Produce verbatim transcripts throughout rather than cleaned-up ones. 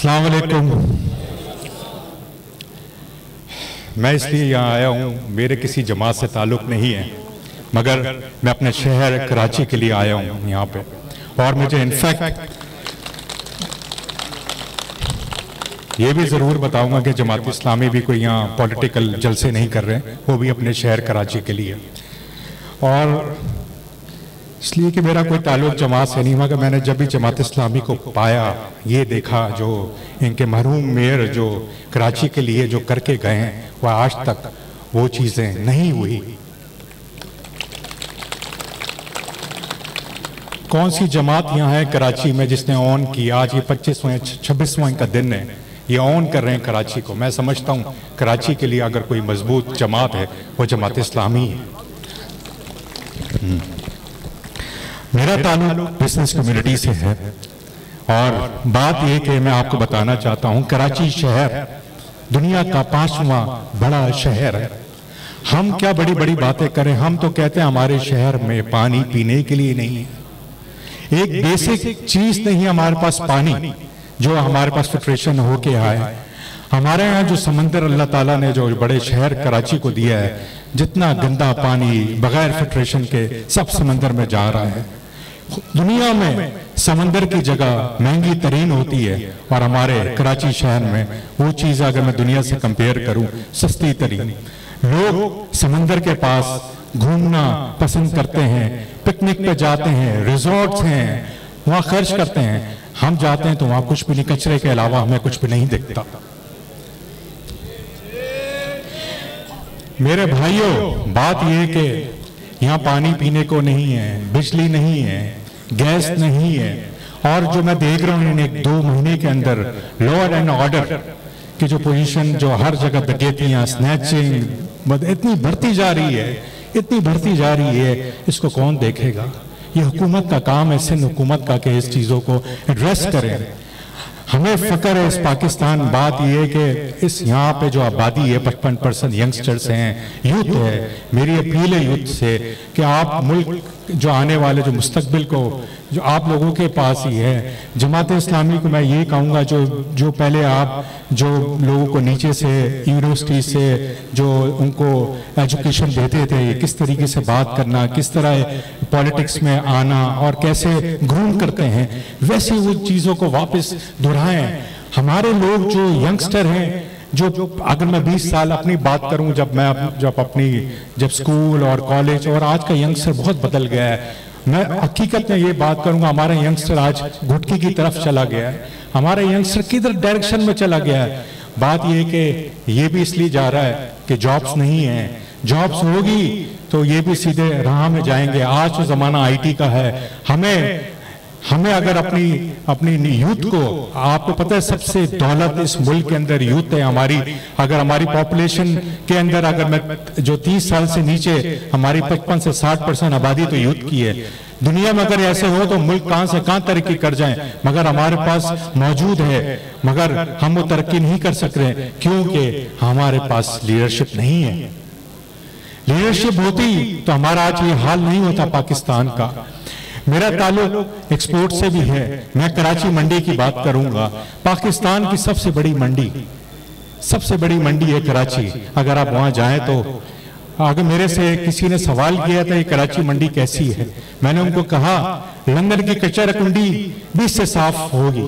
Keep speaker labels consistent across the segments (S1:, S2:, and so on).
S1: अस्सलाम वालेकुम। मैं इसलिए यहाँ आया हूँ, मेरे किसी जमात से ताल्लुक़ नहीं है, मगर मैं अपने शहर कराची के लिए आया हूँ यहाँ पे। और मुझे इनफैक्ट ये भी ज़रूर बताऊँगा कि जमात इस्लामी भी कोई यहाँ पॉलिटिकल जलसे नहीं कर रहे हैं, वो भी अपने शहर कराची के लिए। और इसलिए कि मेरा कोई ताल्लुक़ जमात से नहीं, मगर मैंने जब भी जमात इस्लामी को पाया, ये देखा जो इनके मरहूम मेयर जो कराची के लिए जो करके गए हैं, वह आज तक वो चीज़ें नहीं हुई। कौन सी जमात यहाँ है कराची में जिसने ऑन किया? आज ये पच्चीसवां छब्बीसवां इनका दिन है, ये ऑन कर रहे हैं कराची को। मैं समझता हूँ कराची के लिए अगर कोई मजबूत जमात है वो जमात इस्लामी है। मेरा ताल्लुक बिजनेस कम्युनिटी से है और बात यह कि मैं आपको बताना चाहता हूं, कराची शहर दुनिया का पांचवा बड़ा शहर है। हम क्या बड़ी बड़ी बातें करें, हम तो कहते हैं हमारे शहर में पानी पीने के लिए नहीं है, एक बेसिक चीज नहीं हमारे पास पानी जो हमारे पास फिल्ट्रेशन होके आए। हमारे यहाँ जो समंदर अल्लाह ताला ने जो बड़े शहर कराची को दिया है, जितना गंदा पानी बगैर फिल्ट्रेशन के सब समंदर में जा रहा है। दुनिया में समंदर की जगह महंगी तरीन होती है और हमारे कराची शहर में वो चीज अगर मैं दुनिया से कंपेयर करूं, सस्ती तरीन। लोग समंदर के पास घूमना पसंद करते हैं, पिकनिक पे जाते हैं, रिजॉर्ट्स हैं, वहां खर्च करते हैं। हम जाते हैं तो वहां कुछ भी नहीं, कचरे के अलावा हमें कुछ भी नहीं दिखता। मेरे भाइयों, बात यह कि यहाँ पानी पीने को नहीं है, बिजली नहीं है, गैस नहीं है, और जो मैं देख रहा हूँ एक दो महीने के अंदर लॉ एंड ऑर्डर की जो पोजीशन जो हर जगह डकैतियां, स्नैचिंग इतनी बढ़ती जा रही है, इतनी बढ़ती जा रही है, इसको कौन देखेगा? ये हुकूमत का काम है, सिंध हुकूमत का, कि इस चीजों को एड्रेस करें। हमें फकर है इस पाकिस्तान। बात यह है कि इस यहाँ पे जो आबादी है पचपन परसेंट यंगस्टर्स हैं, यूथ है। मेरी अपील है यूथ से कि आप मुल्क जो आने वाले जो मुस्तकबिल को जो आप लोगों के पास ही है। जमात इस्लामी को मैं ये कहूँगा, जो जो पहले आप जो लोगों को नीचे से यूनिवर्सिटी से जो उनको एजुकेशन देते थे, किस तरीके से बात करना, किस तरह पॉलिटिक्स में आना और कैसे ग्रूम करते हैं, वैसे वो चीज़ों को वापस दोहराएं। हमारे लोग जो यंगस्टर हैं, जो अगर मैं बीस साल अपनी बात करूं, जब मैं जब अपनी जब स्कूल और कॉलेज, और आज का यंगस्टर बहुत बदल गया है। मैं हकीकत में ये बात करूंगा, हमारा यंगस्टर आज गुटकी की तरफ चला गया है, हमारा यंगस्टर किधर डायरेक्शन में चला गया है। बात ये कि ये भी इसलिए जा रहा है कि जॉब्स नहीं है, जॉब्स होगी तो ये भी सीधे राह में जाएंगे। आज तो जमाना आईटी का है। हमें हमें अगर अपनी अपनी यूथ को, आपको पता है सबसे दौलत इस मुल्क के अंदर यूथ है हमारी। अगर हमारी पॉपुलेशन के अंदर अगर मैं जो तीस साल से नीचे हमारी पचपन से साठ परसेंट आबादी तो यूथ की है। दुनिया में अगर ऐसे हो तो मुल्क कहां से कहां तरक्की कर जाए, मगर हमारे पास मौजूद है, मगर हम वो तरक्की नहीं कर सक रहे क्योंकि हमारे पास लीडरशिप नहीं है। लीडरशिप होती तो हमारा आज ये हाल नहीं होता पाकिस्तान का। मेरा ताल्लुक एक्सपोर्ट से भी है। मैं कराची मंडी की बात करूंगा। पाकिस्तान की सबसे बड़ी मंडी, सबसे बड़ी मंडी है कराची। अगर आप वहां जाएं तो, अगर मेरे से किसी ने सवाल किया था ये कराची मंडी कैसी है, मैंने उनको कहा लंदन की कचरा कुंडी भी इससे साफ होगी।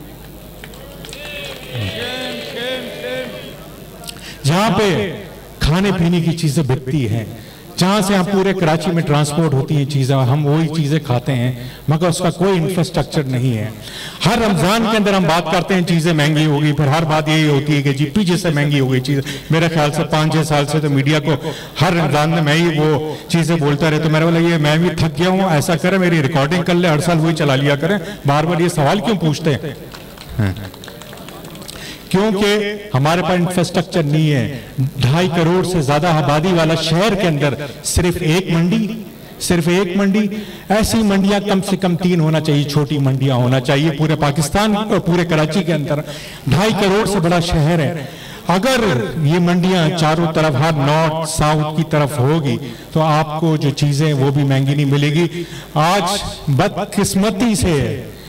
S1: जहां पे खाने पीने की चीजें बिकती हैं, जहां से हम पूरे कराची में ट्रांसपोर्ट होती हैं चीजें, हम वही चीजें खाते हैं, मगर उसका कोई इंफ्रास्ट्रक्चर नहीं है। हर रमजान के अंदर हम बात करते हैं चीजें महंगी होगी, फिर हर बात यही होती है कि जी पीछे से महंगी हो गई चीजें। मेरे ख्याल से पांच छह साल से तो मीडिया को हर रमजान में मैं ही वो चीजें बोलता रहे, तो मेरे बोला ये मैं भी थक गया हूँ, ऐसा करें मेरी रिकॉर्डिंग कर ले, हर साल वही चला लिया करें, बार बार ये सवाल क्यों पूछते हैं? क्योंकि हमारे पास इंफ्रास्ट्रक्चर नहीं है। ढाई करोड़ से ज्यादा आबादी वाला शहर के अंदर सिर्फ एक मंडी, सिर्फ एक मंडी। ऐसी मंडियां कम से कम तीन होना चाहिए, छोटी मंडियां होना चाहिए पूरे पाकिस्तान और पूरे कराची के अंदर। ढाई करोड़ से बड़ा शहर है। अगर ये मंडियां चारों तरफ हर नॉर्थ साउथ की तरफ होगी तो आपको जो चीजें वो भी महंगी नहीं मिलेगी। आज बदकिस्मती से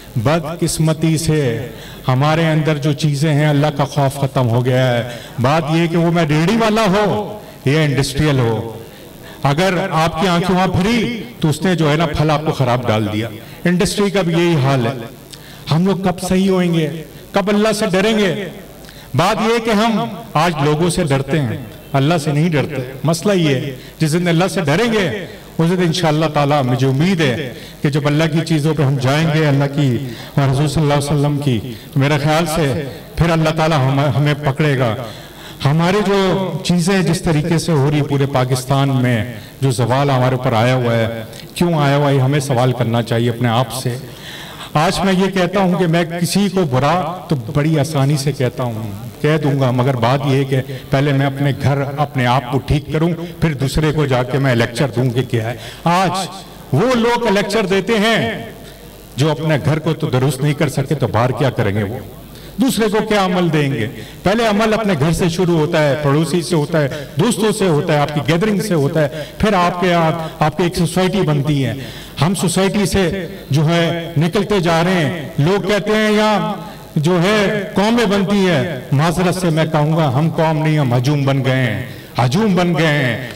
S1: बदकिस्मती से हमारे अंदर जो चीजें हैं, अल्लाह का खौफ खत्म हो गया है। बात यह कि वो मैं रेडी वाला हो या इंडस्ट्रियल हो, अगर आपकी आंखें वहां फिरी तो उसने जो है ना फल आपको खराब डाल दिया। इंडस्ट्री का भी यही हाल है। हम लोग कब सही होंगे, कब अल्लाह से डरेंगे? बात यह कि हम आज लोगों से डरते हैं, अल्लाह से नहीं डरते। मसला ये है, जिस दिन अल्लाह से डरेंगे उस दिन इंशाअल्लाह ताला मुझे उम्मीद है कि जब अल्लाह की चीजों पे हम जाएंगे, अल्लाह की और हुजूर सल्लल्लाहु अलैहि वसल्लम की, तो मेरे ख्याल से फिर अल्लाह ताला हम, हमें पकड़ेगा। हमारी जो चीजें जिस तरीके से हो रही पूरे पाकिस्तान में, जो सवाल हमारे ऊपर आया हुआ है, क्यों आया हुआ है, हमें सवाल करना चाहिए अपने आप से। आज मैं ये कहता हूं कि मैं किसी को बुरा तो बड़ी आसानी से कहता हूं, कह दूंगा, मगर बात यह है कि पहले मैं अपने घर अपने आप को ठीक करूं, फिर दूसरे को जाके मैं लेक्चर दूं कि क्या है। आज वो लोग लेक्चर देते हैं जो अपने घर को तो दुरुस्त नहीं कर सके, तो बाहर क्या करेंगे? वो दूसरे को क्या अमल देंगे? पहले अमल अपने घर से शुरू होता है, पड़ोसी से होता है, दोस्तों से होता है, आपकी गैदरिंग से होता है, फिर आपके आप, आपकी एक सोसाइटी बनती है। हम सोसाइटी से जो है निकलते जा रहे हैं, लोग कहते हैं यहाँ जो है कौमें बनती है। माजरत से मैं कहूंगा हम कौम नहीं, हम हजूम बन गए हैं, हजूम बन गए हैं।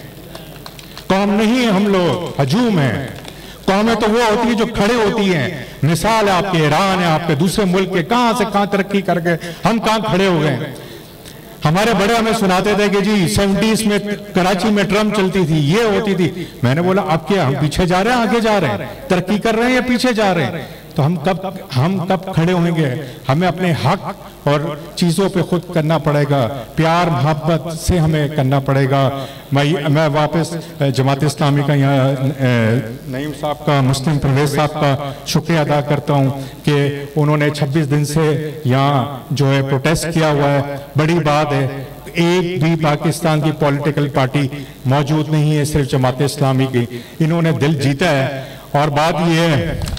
S1: कौम नहीं है हम लोग, हजूम है। कौमें तो वो होती है जो खड़े होती हैं। मिसाल है आपके ईरान है, आपके दूसरे मुल्क के, कहां से कहां तरक्की कर गए, हम कहां खड़े हो गए। हमारे बड़े हमें सुनाते थे कि जी सेवेंटीज में कराची में ट्रम चलती थी, ये होती थी। मैंने बोला अब क्या, हम पीछे जा रहे हैं आगे जा रहे हैं, तरक्की कर रहे हैं या पीछे जा रहे हैं? तो हम कब हम कब खड़े होंगे? हमें अपने हक और चीजों पे खुद करना पड़ेगा, प्यार मोहब्बत से हमें करना पड़ेगा। मैं मैं वापस जमात इस्लामी का यहाँ नईम साहब का, मुस्लिम परवेज साहब का शुक्रिया अदा करता हूँ कि उन्होंने छब्बीस दिन से यहाँ जो है प्रोटेस्ट किया हुआ है। बड़ी बात है, एक भी पाकिस्तान की पॉलिटिकल पार्टी मौजूद नहीं है, सिर्फ जमात इस्लामी की। इन्होंने दिल जीता है। और बात यह है,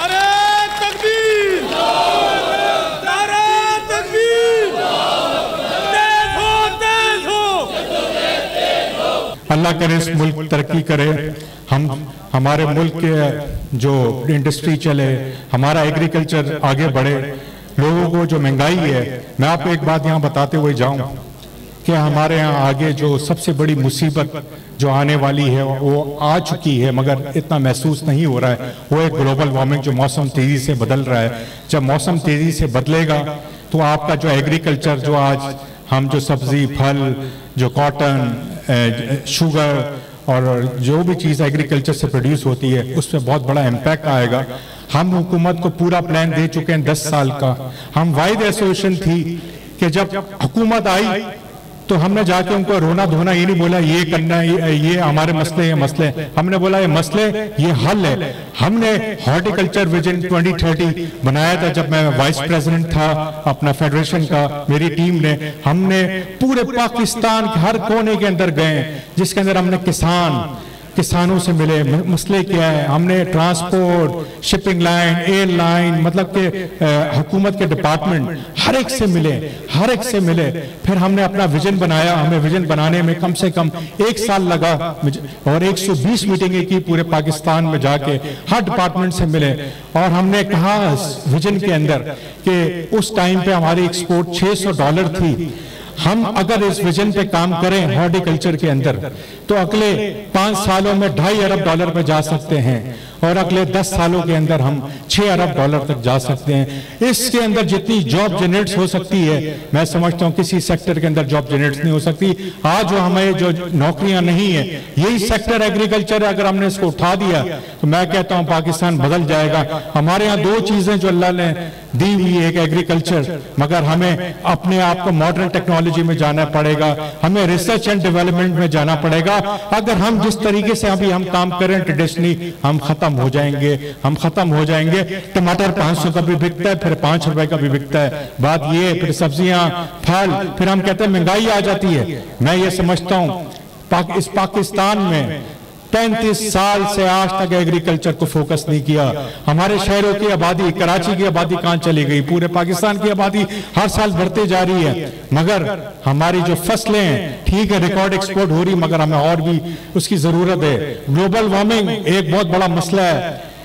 S1: अल्लाह करे इस मुल्क तरक्की करे, हम हमारे मुल्क के जो इंडस्ट्री चले, हमारा एग्रीकल्चर आगे बढ़े, लोगों को जो महंगाई है। मैं आपको एक बात यहाँ बताते हुए जाऊं कि हमारे यहाँ आगे जो सबसे बड़ी मुसीबत जो आने वाली है वो आ चुकी है, मगर इतना महसूस नहीं हो रहा है। वो एक ग्लोबल वार्मिंग जो मौसम तेजी से बदल रहा है। जब मौसम तेजी से बदलेगा तो आपका जो एग्रीकल्चर, जो आज हम जो सब्जी फल, जो कॉटन, शुगर और जो भी चीज़ एग्रीकल्चर से प्रोड्यूस होती है, उस पर बहुत बड़ा इम्पैक्ट आएगा। हम हुकूमत को पूरा प्लान दे चुके हैं दस साल का। हम वाइड एसोसिएशन थी कि जब हुकूमत आई तो हमने जाके उनको रोना धोना ये नहीं बोला ये करना ये, ये हमारे मसले ये मसले, हमने बोला ये मसले ये हल है। हमने हॉर्टिकल्चर विजन ट्वेंटी थर्टी बनाया था जब मैं वाइस प्रेसिडेंट था अपना फेडरेशन का। मेरी टीम ने हमने पूरे पाकिस्तान के हर कोने के अंदर गए, जिसके अंदर हमने किसान किसानों से मिले, मसले क्या है। हमने ट्रांसपोर्ट, शिपिंग लाइन, एयरलाइन, मतलब के हुकूमत के डिपार्टमेंट हर एक से मिले, हर एक से मिले। फिर हमने अपना विजन बनाया। हमें विजन बनाने में कम से कम एक साल लगा और एक सौ बीस मीटिंगें की पूरे पाकिस्तान में जाके, हर डिपार्टमेंट से मिले। और हमने कहा विजन के अंदर कि उस टाइम पे हमारी एक्सपोर्ट छह सौ डॉलर थी। हम अगर इस विजन पे काम करें हॉर्टिकल्चर के अंदर तो अगले पांच सालों में ढाई अरब डॉलर पे जा सकते हैं और अगले दस सालों के अंदर हम छह अरब डॉलर तक जा सकते हैं। इसके अंदर जितनी जॉब जनरेट हो सकती है, मैं समझता हूं किसी सेक्टर के अंदर जॉब जनरेट नहीं हो सकती। आज जो हमें जो नौकरियां नहीं है, यही सेक्टर एग्रीकल्चर है। अगर हमने इसको उठा दिया तो मैं कहता हूं पाकिस्तान बदल जाएगा। हमारे यहाँ दो चीजें जो अल्लाह ने दी हुई है, एक एग्रीकल्चर, मगर हमें अपने आप को मॉडर्न टेक्नोलॉजी में जाना पड़ेगा, हमें रिसर्च एंड डेवलपमेंट में जाना पड़ेगा। अगर हम जिस तरीके से अभी हम काम करें ट्रेडिशनली, हम खत्म हो जाएंगे, हम खत्म हो जाएंगे। टमाटर पांच सौ का भी बिकता है, फिर पांच रुपए का भी बिकता है। बात ये, फिर सब्जियां, फल, फिर हम कहते हैं महंगाई आ जाती है। मैं ये समझता हूं पाक, इस पाकिस्तान में पैंतीस साल से आज तक एग्रीकल्चर को फोकस नहीं किया। हमारे शहरों की आबादी, कराची की आबादी कहां चली गई? पूरे पाकिस्तान की आबादी हर साल बढ़ते जा रही है, मगर हमारी जो फसलें हैं, ठीक है रिकॉर्ड एक्सपोर्ट हो रही, मगर हमें और भी उसकी जरूरत है। ग्लोबल वार्मिंग एक बहुत बड़ा मसला है।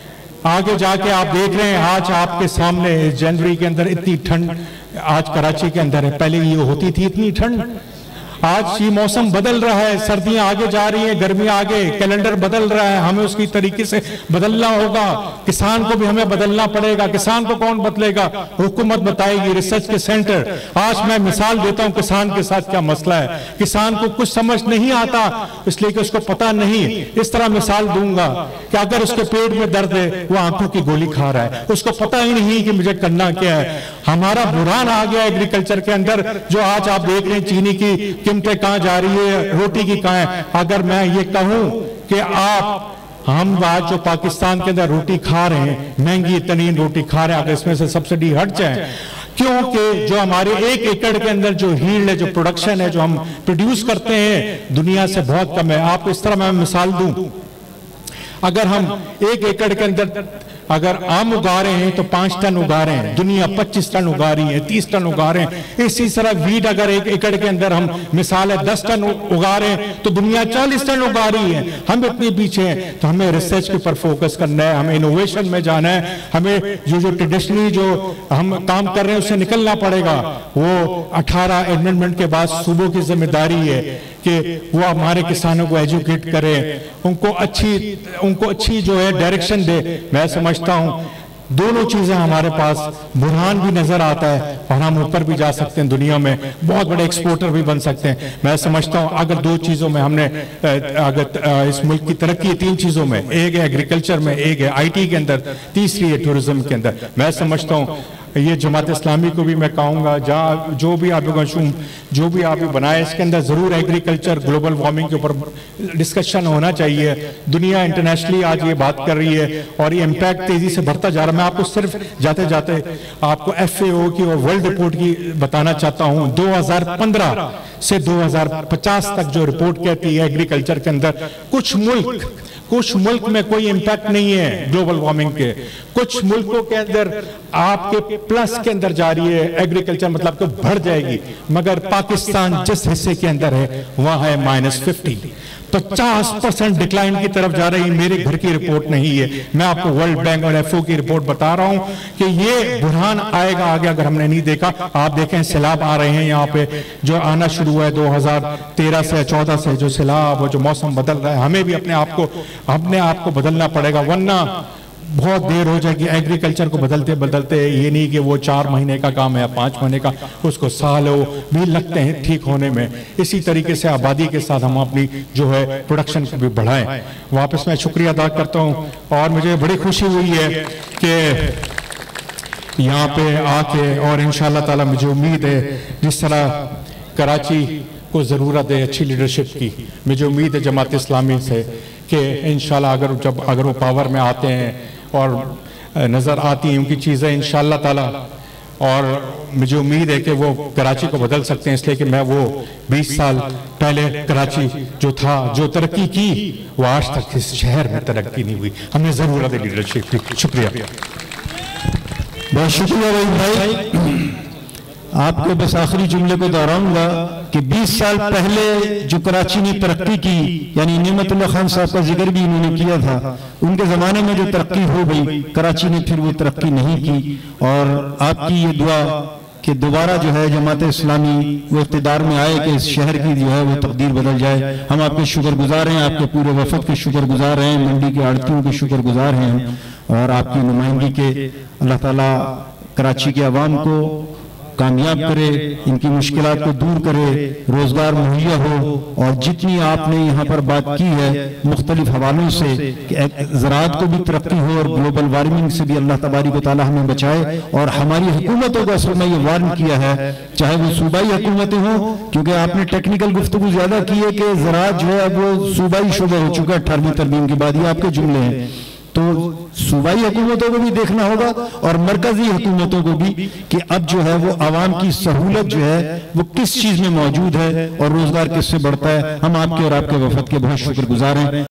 S1: आगे जाके आप देख रहे हैं आज आपके सामने जनवरी के अंदर इतनी ठंड आज कराची के अंदर है, पहले ये होती थी इतनी ठंड? आज ये मौसम बदल रहा है, सर्दियां आगे जा रही हैं, गर्मी आगे, कैलेंडर बदल रहा है, हमें उसकी तरीके से बदलना होगा। किसान को भी हमें बदलना पड़ेगा। किसान को कौन बदलेगा? हुकूमत बताएगी, रिसर्च के सेंटर। आज मैं मिसाल देता हूं किसान के साथ क्या मसला है। किसान को कुछ समझ नहीं आता इसलिए कि उसको पता नहीं। इस तरह मिसाल दूंगा कि अगर उसके पेट में दर्द है वो आंखों की गोली खा रहा है, उसको पता ही नहीं कि मुझे करना क्या है। हमारा बुरहान आ गया एग्रीकल्चर के अंदर, जो आज आप देख रहे हैं चीनी की कीमतें कहां जा रही है, रोटी की कहां है। अगर मैं ये कहूं कि आप हम आज जो पाकिस्तान के अंदर रोटी खा रहे हैं, महंगी तरीन रोटी खा रहे हैं, अगर इसमें से सब्सिडी हट जाए, क्योंकि जो हमारे एक एकड़ के अंदर जो हील्ड है, जो प्रोडक्शन है, जो हम प्रोड्यूस करते हैं दुनिया से बहुत कम है। आपको इस तरह मैं मिसाल दूं, अगर हम एक एकड़ के अंदर अगर आम उगा रहे हैं तो पांच टन उगा रहे हैं, दुनिया पच्चीस टन उगा रही है, तीस टन उगा रहे हैं। इसी तरह वीट अगर एक एकड़ के अंदर हम मिसाल है दस टन उगा रहे हैं तो दुनिया चालीस टन उगा रही है। हम इतने पीछे हैं, तो हमें रिसर्च के ऊपर फोकस करना है, हमें इनोवेशन में जाना है, हमें जो जो ट्रेडिशनली जो हम काम कर रहे हैं उससे निकलना पड़ेगा। वो अठारह अमेंडमेंट के बाद सूबों की जिम्मेदारी है कि वो हमारे किसानों को एजुकेट करे, उनको अच्छी उनको अच्छी जो है डायरेक्शन दे। मैं समझता हूं दोनों चीजें हमारे पास, बुरहान भी नजर आता है और हम ऊपर भी जा सकते हैं, दुनिया में बहुत बड़े एक्सपोर्टर भी बन सकते हैं। मैं समझता हूं अगर दो चीजों में हमने अगर इस मुल्क की तरक्की तीन चीजों में, एक है एग्रीकल्चर में, एक है आईटी के अंदर, तीसरी है टूरिज्म के अंदर। मैं समझता हूं ये जमात इस्लामी को भी मैं कहूँगा, जहाँ जो भी आप जो भी आप बनाए इसके अंदर ज़रूर एग्रीकल्चर, ग्लोबल वार्मिंग के ऊपर डिस्कशन होना चाहिए। दुनिया इंटरनेशनली आज ये बात कर रही है और ये इम्पैक्ट तेज़ी से बढ़ता जा रहा है। मैं आपको सिर्फ जाते जाते आपको एफ ए ओ की और वर्ल्ड रिपोर्ट की बताना चाहता हूँ। दो हज़ार पंद्रह से दो हज़ार पचास तक जो रिपोर्ट कहती है एग्रीकल्चर के अंदर, कुछ मुल्क कुछ मुल्क में कोई इंपैक्ट नहीं है ग्लोबल वार्मिंग के, कुछ मुल्कों के अंदर आपके प्लस के अंदर जा रही है एग्रीकल्चर, मतलब तो बढ़ जाएगी। मगर पाकिस्तान जिस हिस्से के अंदर है वहां है माइनस फिफ्टी, पचास परसेंट डिक्लाइन की तरफ जा रही। मेरे घर की रिपोर्ट नहीं है, मैं आपको वर्ल्ड बैंक और एफ ओ की रिपोर्ट बता रहा हूं कि ये बुरहान आएगा आगे अगर हमने नहीं देखा। आप देखें सैलाब आ रहे हैं यहाँ पे, जो आना शुरू हुआ है दो हज़ार तेरह से चौदह से, जो सैलाब, जो मौसम बदल रहा है, हमें भी अपने आप को अपने आप को बदलना पड़ेगा, वरना बहुत देर हो जाएगी। एग्रीकल्चर को बदलते बदलते ये नहीं कि वो चार महीने का काम है या पांच महीने का, उसको सालों भी लगते हैं ठीक होने में। इसी तरीके से आबादी के साथ हम अपनी जो है प्रोडक्शन को भी बढ़ाएं। वापस मैं शुक्रिया अदा करता हूँ और मुझे बड़ी खुशी हुई है कि यहाँ पे आके, और इंशाअल्लाह ताला मुझे उम्मीद है जिस तरह कराची को ज़रूरत है अच्छी लीडरशिप की, मुझे उम्मीद है जमात इस्लामी से कि इंशाअल्लाह अगर जब अगर वो पावर में आते हैं और नज़र आती हैं उनकी चीज़ें इंशाअल्लाह ताला, और मुझे उम्मीद है कि वो कराची को बदल सकते हैं। इसलिए कि मैं वो बीस साल पहले कराची जो था, जो तरक्की की, वो आज तक इस शहर में तरक्की नहीं हुई। हमें ज़रूरत है लीडरशिप की। शुक्रिया,
S2: बहुत शुक्रिया भाई। आपके बस आखिरी जुमले को दोहराऊंगा कि बीस साल पहले जो कराची ने तरक्की की, यानी नेमतुल्लाह खान साहब का जिक्र भी इन्होंने किया था, उनके ज़माने में जो तरक्की हो गई, कराची ने फिर वो तरक्की नहीं की। और आपकी ये दुआ कि दोबारा जो है जमात इस्लामी वो इक़्तिदार में आए कि इस शहर की जो है वो तकदीर बदल जाए। हम आपके शुक्रगुजार हैं, आपके पूरे वफद के शुक्रगुजार हैं, मंडी के आड़तियों के शुक्रगुजार हैं हम, और आपकी नुमाइंदगी के अल्लाह ताला कराची के अवाम को कामयाब करे, इनकी मुश्किलात को दूर करे, रोजगार मुहैया हो। और जितनी आपने यहाँ पर बात की है मुख्तलिफ हवालों से कि ज़राअत को भी तरक्की हो और ग्लोबल वार्मिंग से भी अल्लाह तबारक व तआला हमें बचाए। और हमारी हुकूमतों को असल में ये वार्न किया है, चाहे वो सूबाई हुकूमतें हों, क्योंकि आपने टेक्निकल गुफ्तगू ज्यादा की है कि ज़राअत जो है अब वो सूबाई शुबा हो चुका है अठारहवीं तरमीम के बाद, ये आपके जुमले हैं। तो सूबाई हुकूमतों को भी देखना होगा और मरकजी हुकूमतों को भी कि अब जो है वो आवाम की सहूलत जो है वो किस चीज में मौजूद है और रोजगार किससे बढ़ता है। हम आपके और आपके वफद के बहुत शुक्रगुजार हैं।